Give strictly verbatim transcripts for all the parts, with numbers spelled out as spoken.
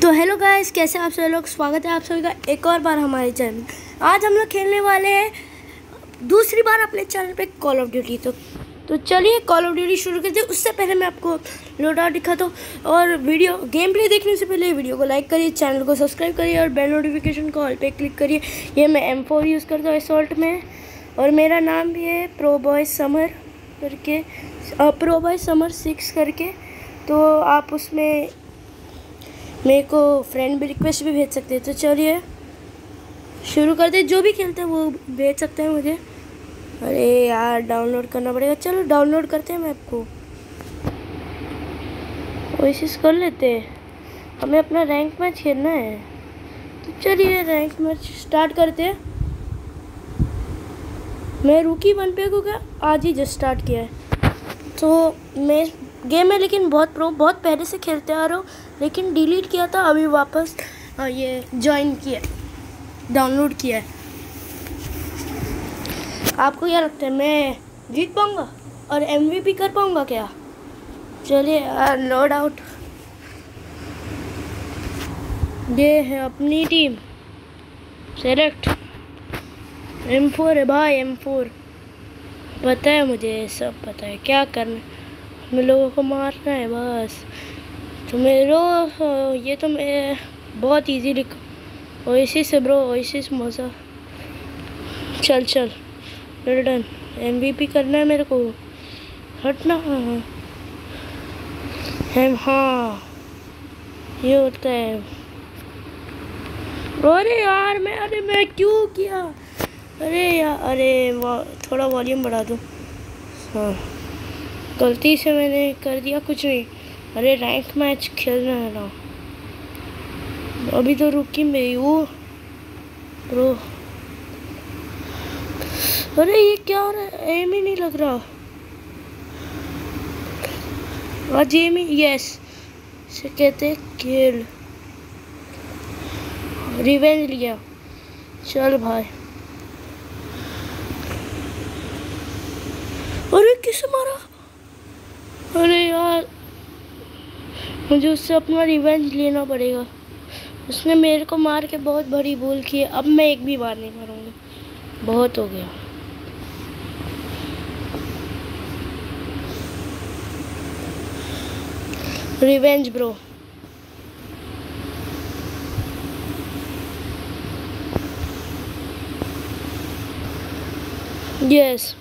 तो hello guys, कैसे आप सभी लोग। स्वागत है आप सभी का एक और बार हमारे चैनल। आज हम लोग खेलने वाले हैं दूसरी बार अपने चैनल पे कॉल ऑफ ड्यूटी। तो तो चलिए कॉल ऑफ ड्यूटी शुरू करते हैं। उससे पहले मैं आपको लोड आउट दिखाता हूँ, और वीडियो गेम प्ले देखने से पहले वीडियो को लाइक करिए, चैनल को सब्सक्राइब करिए और बेल नोटिफिकेशन को ऑल पे क्लिक करिए। ये मैं एम फोर यूज़ करता हूँ असॉल्ट में, और मेरा नाम भी है प्रो बॉय समर करके, प्रो बॉय समर सिक्स करके। तो आप उसमें मेरे को फ्रेंड भी रिक्वेस्ट भी भेज सकते हैं। तो चलिए शुरू करते हैं। जो भी खेलते हैं वो भेज सकते हैं मुझे। अरे यार, डाउनलोड करना पड़ेगा। चलो डाउनलोड करते हैं मैप को, कोशिश कर लेते हैं। हमें अपना रैंक मैच खेलना है, तो चलिए रैंक मैच स्टार्ट करते हैं। मैं रुकी वन पे क्योंकि आज ही जस्ट स्टार्ट किया है। तो मैं गेम है लेकिन बहुत प्रो, बहुत पहले से खेलते आ रहा हूँ, लेकिन डिलीट किया था, अभी वापस ये ज्वाइन किया, डाउनलोड किया है। आपको क्या लगता है, मैं जीत पाऊँगा और एमवीपी कर पाऊँगा क्या? चलिए यार, नो डाउट। ये है अपनी टीम सेलेक्ट। एम फोर है भाई, एम फोर पता है मुझे, सब पता है क्या करना है। हमें लोगों को मारना है बस। तो मेरे ये तो मैं बहुत इजी लिख ओएसिस है ब्रो, ओएसिस मज़ा। चल चल डन, एमवीपी करना है मेरे को, हटना। हम हाँ ये होता है। अरे यार मैं अरे मैं क्यों किया? अरे यार, अरे थोड़ा वॉल्यूम बढ़ा दूँ। हाँ, गलती से मैंने कर दिया, कुछ नहीं। अरे रैंक मैच खेलना है ना, अभी तो रुकी मैं वो ब्रो। अरे ये क्या हो रहा है? एम ही नहीं लग रहा आज। एम ही, यस से कहते हैं खेल। रिवेंज लिया, चल भाई। अरे किसे मारा? अरे यार, मुझे उससे अपना रिवेंज लेना पड़ेगा। उसने मेरे को मार के बहुत बड़ी भूल की है। अब मैं एक भी बार नहीं मारूंगा, बहुत हो गया। Revenge bro. यस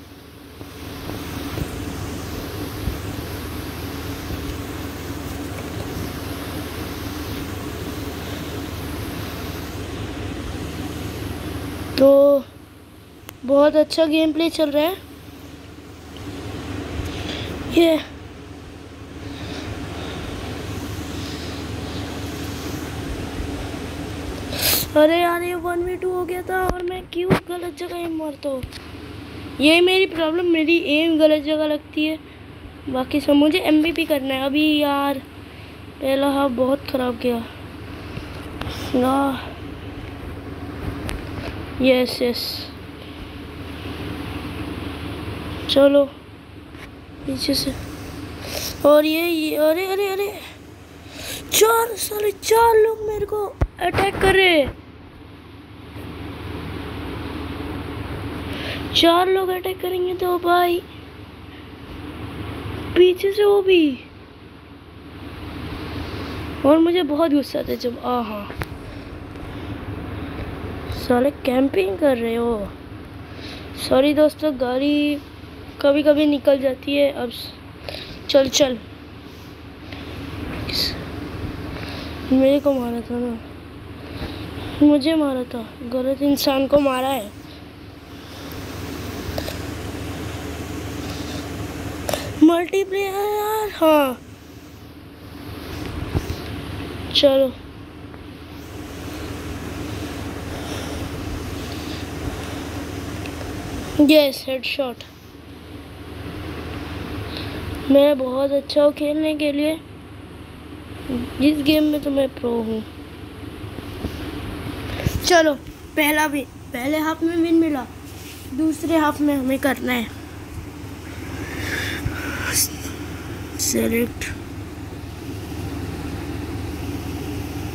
तो बहुत अच्छा गेम प्ले चल रहा है ये। अरे यार, ये वन वी टू हो गया था और मैं क्यों गलत जगह एम मारता हूँ। यही मेरी प्रॉब्लम, मेरी एम गलत जगह लगती है। बाकी सब मुझे एमवीपी करना है अभी। यार पहला हाफ बहुत ख़राब गया ना। यस यस, चलो पीछे से। और ये, ये अरे अरे अरे चार साले चार लोग मेरे को अटैक कर रहे हैं। चार लोग अटैक करेंगे तो भाई पीछे से वो भी। और मुझे बहुत गुस्सा आता है जब आ हाँ साले कैंपिंग कर रहे हो। सॉरी दोस्तों, गाड़ी कभी कभी निकल जाती है। अब चल चल, मेरे को मारा था ना, मुझे मारा था, गलत इंसान को मारा है। मल्टीप्लेयर यार, हाँ चलो। Yes, headshot. मैं बहुत अच्छा हूँ खेलने के लिए। इस गेम में तो मैं प्रो हूँ। चलो पहला भी, पहले हाफ में विन मिला, दूसरे हाफ में हमें करना है सेलेक्ट।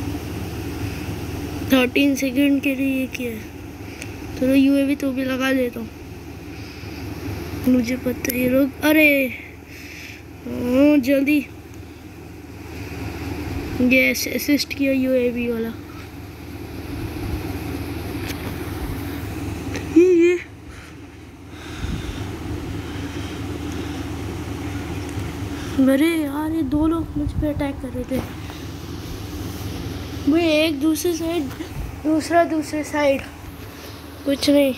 थर्टीन सेकंड के लिए ये किया है। चलो यूएवी तो भी लगा देता हूँ, मुझे पता है ये लोग। अरे ओ, जल्दी यस असिस्ट किया यूएवी वाला। ये ये अरे यार ये दो लोग मुझ पे अटैक कर रहे थे। मैं एक दूसरे साइड, दूसरा दूसरे साइड, कुछ नहीं।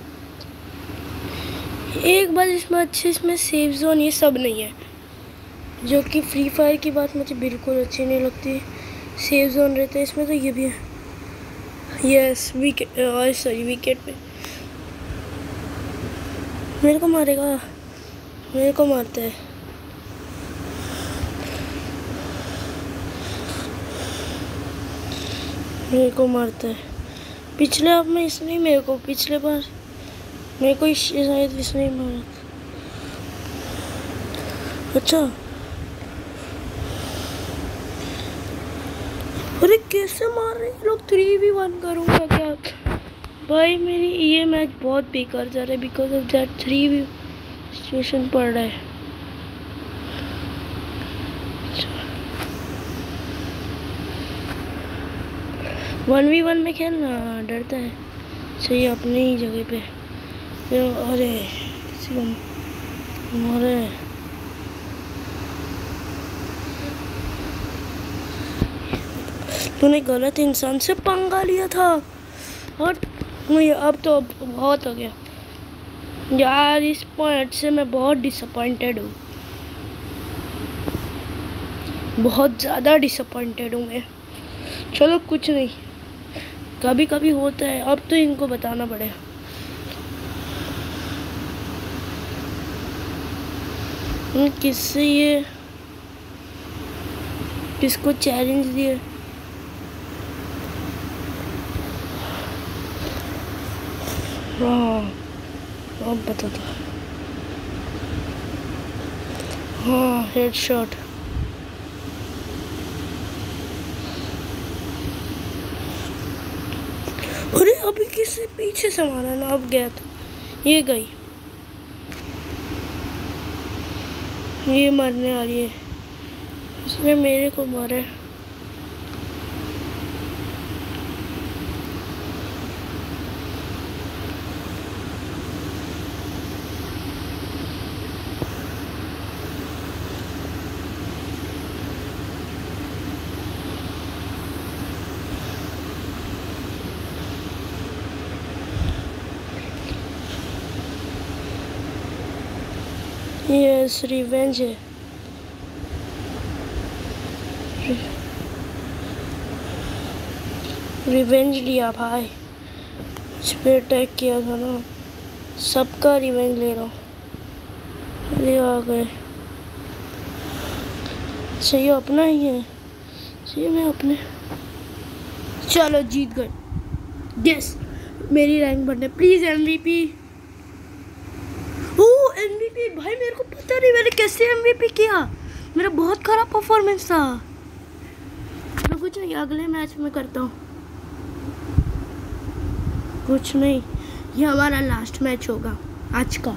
एक बार इसमें अच्छे, इसमें सेफ जोन ये सब नहीं है, जो कि फ्री फायर की बात मुझे बिल्कुल अच्छी नहीं लगती। सेफ जोन रहता है इसमें, तो ये भी है। यस विकेट, सॉरी विकेट पे मेरे को मारेगा, मेरे को मारता है। मेरे को मारता है। पिछले आप में इसने मेरे को, पिछले बार मेरे को शायद इसने मारा। अच्छा अरे कैसे मार रहे हैं लोग? थ्री वी वन करूँगा क्या भाई? मेरी ये मैच बहुत बेकार जा रहा है because of that three V situation पड़ रहा है। वन वी वन में खेलना डरता है, सही अपनी ही जगह पे। अरे किसी को मारे, तूने गलत इंसान से पंगा लिया था। और मुझे अब तो बहुत हो गया यार, इस पॉइंट से मैं बहुत डिसअपॉइंटेड हूँ, बहुत ज़्यादा डिसअपॉइंटेड हूँ मैं। चलो कुछ नहीं, कभी कभी होता है। अब तो इनको बताना पड़ेगा। किससे ये, किसको चैलेंज दिए? हाँ अब बता दो। हाँ हेडशॉट। अरे अभी किसी पीछे से मारा ना, अब गया था, ये गई, ये मरने वाली है, इसने मेरे को मारा। यस रिवेंज है। रिवेंज लिया भाई, इस पे अटैक किया था ना, सबका रिवेंज ले रहा हूँ। अरे आ गए, सही अपना ही है, सही मैं अपने। चलो जीत गए, यस मेरी रैंक बढ़ने। Please MVP. ओह एमवीपी भाई, मेरे को पता नहीं मैंने कैसे एमवीपी किया, मेरा बहुत खराब परफॉर्मेंस था। तो कुछ नहीं, अगले मैच में करता हूँ। कुछ नहीं, ये हमारा लास्ट मैच होगा आज का।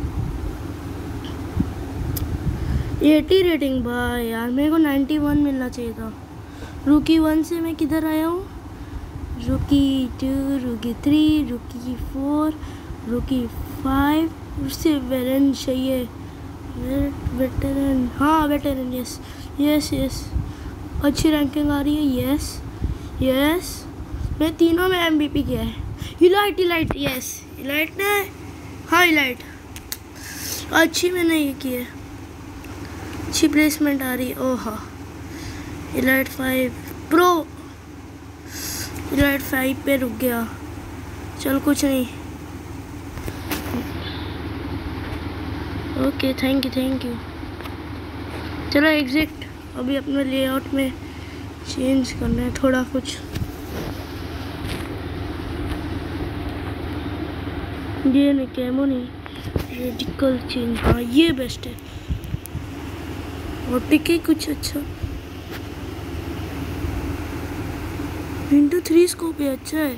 एटी रेटिंग भाई यार, मेरे को नाइन्टी वन मिलना चाहिए था। रुकी वन से मैं किधर आया हूँ? रुकी टू, रुकी थ्री, रुकी फोर, रुकी फाइव, उससे वेटरन चाहिए। वेटरन, हाँ वेटरन, यस यस यस, अच्छी रैंकिंग आ रही है। यस यस, मैं तीनों में एमवीपी किया है। इलाइट इलाइट, यस इलाइट ने, हाँ इलाइट अच्छी मैंने ये की है, अच्छी प्लेसमेंट आ रही है। ओह हाँ, elite five pro, elite five पे रुक गया। चल कुछ नहीं, okay thank you thank you. चलो एग्जिट, अभी अपने लेआउट में चेंज करना है थोड़ा कुछ। ये नहीं कैमो नहीं, रेडिकल चेंज, हाँ ये बेस्ट है। और टिके कुछ अच्छा, इंटू थ्री स्कोप है, अच्छा है।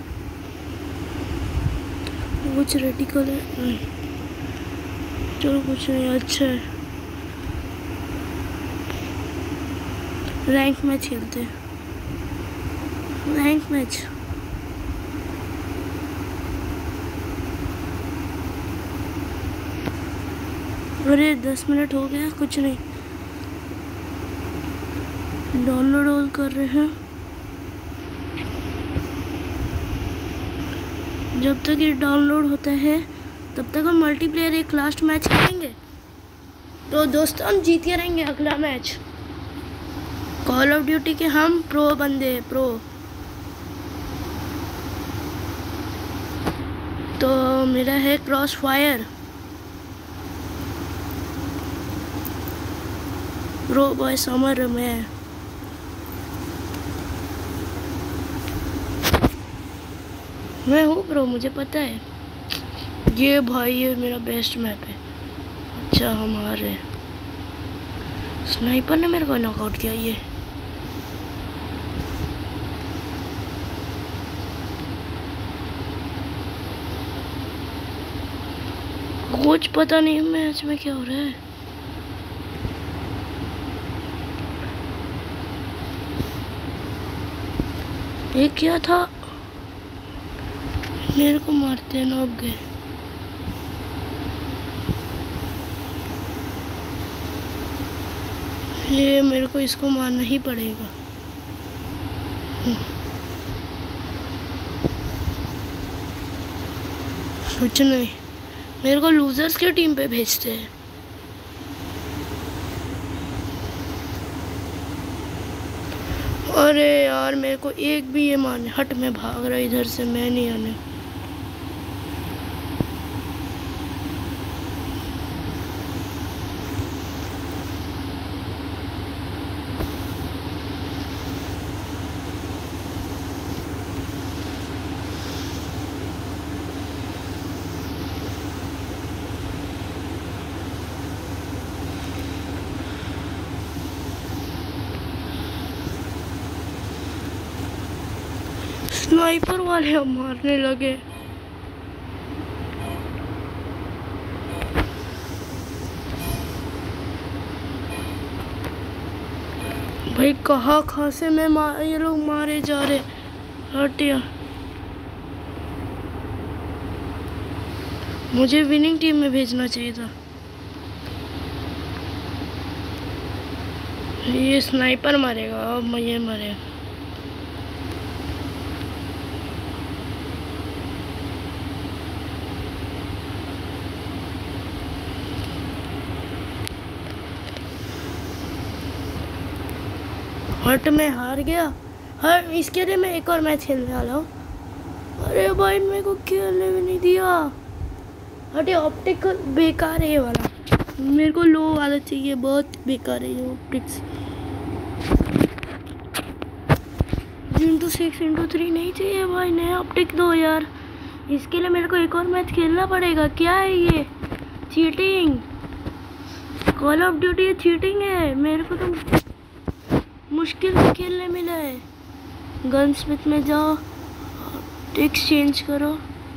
कुछ रेटिकल है नहीं, चलो कुछ नहीं, अच्छा है। रैंक मैच खेलते हैं, रैंक मैच। अरे दस मिनट हो गया, कुछ नहीं, डाउनलोड ऑल कर रहे हैं। जब तक ये डाउनलोड होता है तब तक हम मल्टीप्लेयर एक लास्ट मैच खेलेंगे। तो दोस्तों हम जीते रहेंगे अगला मैच। कॉल ऑफ ड्यूटी के हम प्रो बंदे हैं, प्रो। तो मेरा है cross fire, pro boy Samar में। मैं हूँ प्रो, मुझे पता है। ये भाई ये मेरा बेस्ट मैप है। अच्छा हमारे स्नाइपर ने मेरे को नॉकआउट किया। ये कुछ पता नहीं मैच में क्या हो रहा है। ये क्या था, मेरे को मारते ना अब गए। ये मेरे को इसको मारना ही पड़ेगा। कुछ नहीं, मेरे को लूजर्स के टीम पे भेजते हैं। अरे यार मेरे को एक भी ये मारने, हट में भाग रहा इधर से, मैं नहीं आने। स्नाइपर वाले हम मारने लगे। भाई कहाँ कहाँ से मैं मार, ये लोग मारे जा रहे। हटिया, मुझे विनिंग टीम में भेजना चाहिए था। ये स्नाइपर मारेगा, अब मैं ये मारेगा। हट में हार गया। हर इसके लिए मैं एक और मैच खेलने वाला हूँ। अरे भाई मेरे को खेलने भी नहीं दिया। हटे, ऑप्टिक बेकार है ये वाला, मेरे को लो वाला चाहिए, बहुत बेकार है ये optics. Into six into three नहीं चाहिए भाई, नया ऑप्टिक दो यार। इसके लिए मेरे को एक और मैच खेलना पड़ेगा। क्या है ये, चीटिंग। कॉल ऑफ ड्यूटी ये चीटिंग है। मेरे को तो मुश्किल से खेलने मिला है। गन स्मिथ में जाओ, टिक्स चेंज करो,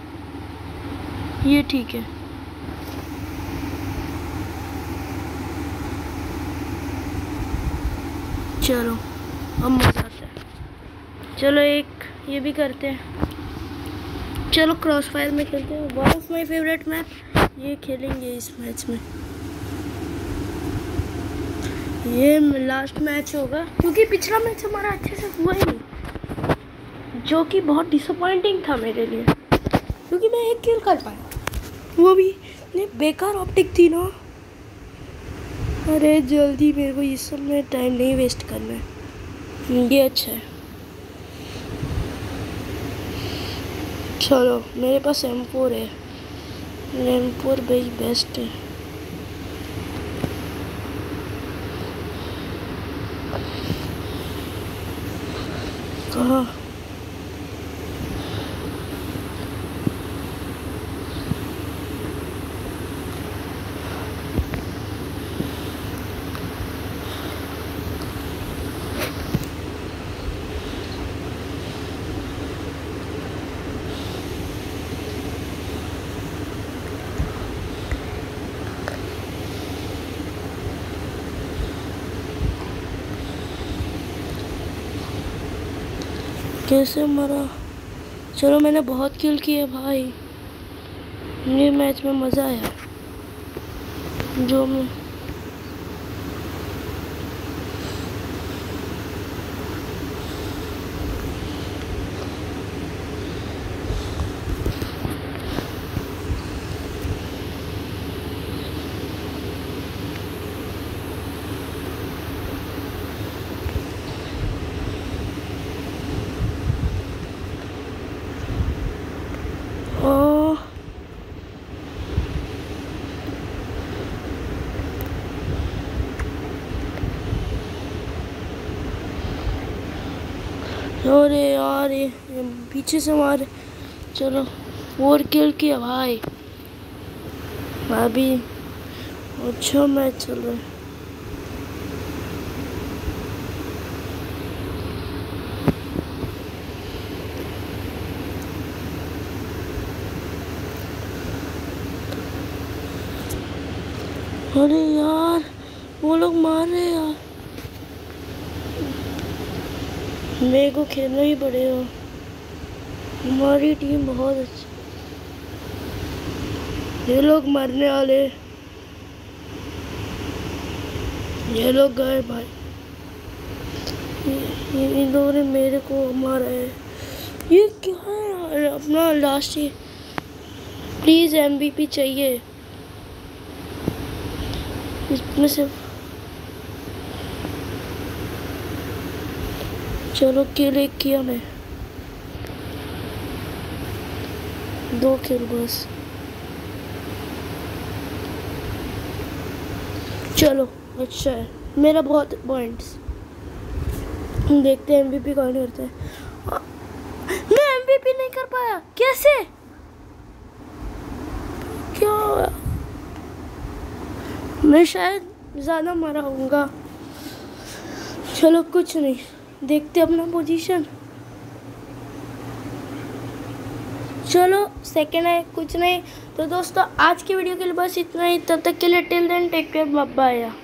ये ठीक है। चलो अब मजा आता है। चलो एक ये भी करते हैं। चलो क्रॉस फायर में खेलते हैं, one of my favourite map. ये खेलेंगे इस मैच में। ये लास्ट मैच होगा क्योंकि पिछला मैच हमारा अच्छे से हुआ ही नहीं, जो कि बहुत डिसअपॉइंटिंग था मेरे लिए, क्योंकि मैं एक किल कर पाया, वो भी नहीं, बेकार ऑप्टिक थी ना। अरे जल्दी, मेरे को इस सब में टाइम नहीं वेस्ट करना है। ये अच्छा है। चलो मेरे पास एम फोर है, एम फोर भाई बेस्ट है। कहाँ कैसे मरा? चलो मैंने बहुत किल किए भाई, ये मैच में मज़ा आया जो मैं ओ अरे यार ये पीछे से मारे। चलो और किल किया भाई, अभी अच्छा मैच चल रहा है। अरे यार वो लोग मार रहे हैं यार, मेरे को खेलना ही पड़ेगा, हमारी टीम बहुत अच्छी। ये लोग मरने वाले, ये लोग गए भाई, इन लोगों ने मेरे को मारा है। ये क्या है यार, अपना लास्ट ही प्लीज एमवीपी चाहिए इसमें से। चलो किल एक किया मैं, दो किल बस। चलो अच्छा है, मेरा बहुत पॉइंट्स। देखते हैं एमवीपी कौन करता है। मैं एमवीपी नहीं कर पाया, कैसे? क्या? मैं शायद ज़्यादा मरा होऊंगा। चलो कुछ नहीं, देखते अपना पोजीशन। चलो सेकंड है, कुछ नहीं। तो दोस्तों आज की वीडियो के लिए बस इतना ही, तब तक के लिए till then take care, bye bye.